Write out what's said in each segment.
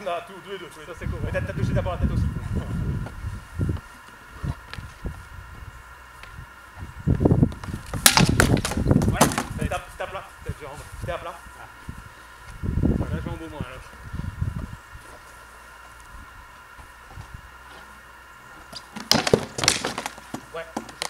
Non, tous les deux. Ça c'est cool. Mais t'as touché d'abord la tête aussi. Ouais, c'était à plat. Tête jambe. C'était à plat. La jambe au moins alors. Ouais.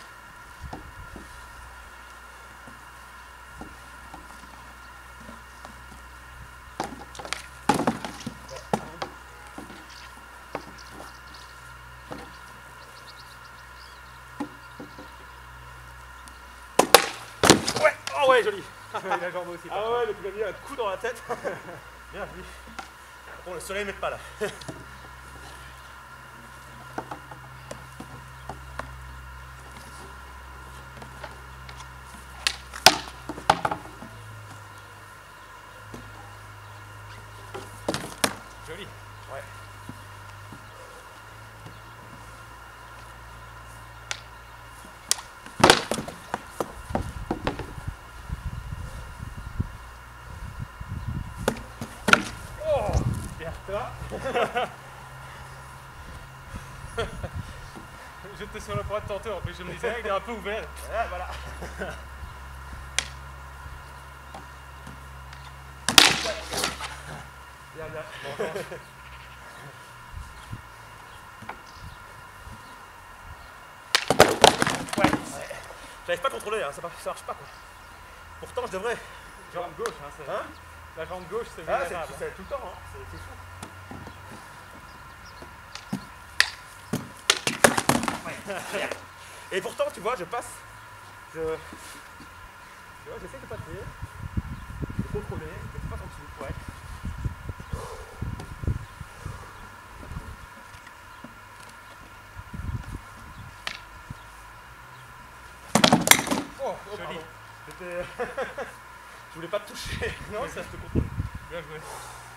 Ouais. Oh ouais, joli. La jambe aussi. Ah ouais, mais tu m'as mis un coup dans la tête. Bien vu. Bon, le soleil ne met pas là. Joli. Ouais. Oh, bien toi. J'étais sur le point de tenter, en plus je me disais, il est un peu ouvert. Ouais, voilà. Bien, bien. Ouais. J'arrive pas à contrôler, hein, ça marche pas quoi. Pourtant je devrais. Jambe gauche, hein, c'est. Hein? La jambe gauche c'est Ah, vulnérable. c'est tout le temps, hein. C'est fou. Ouais. Et pourtant, tu vois, je passe. Tu vois, j'essaie de passer, de contrôler, mais c'est pas en dessous. Ouais. Oh, Joli. J'étais. Je voulais pas te toucher. Non, mais ça je te contrôle. Bien joué.